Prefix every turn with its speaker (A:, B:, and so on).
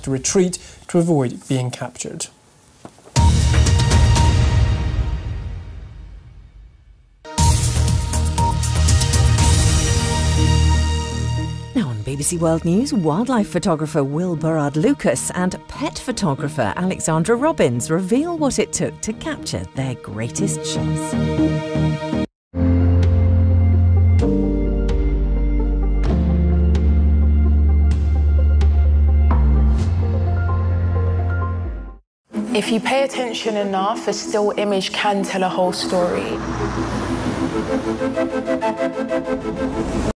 A: to retreat to avoid being captured.
B: Now on BBC World News, wildlife photographer Will Burrard-Lucas and pet photographer Alexandra Robbins reveal what it took to capture their greatest shots.
C: If you pay attention enough, a still image can tell a whole story.